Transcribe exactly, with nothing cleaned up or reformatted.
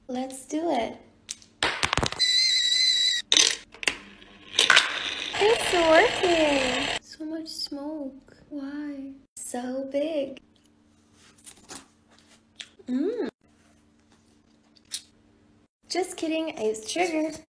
Let's do it. It's working. So much smoke. Why? So big. Mmm. Just kidding, I used sugar.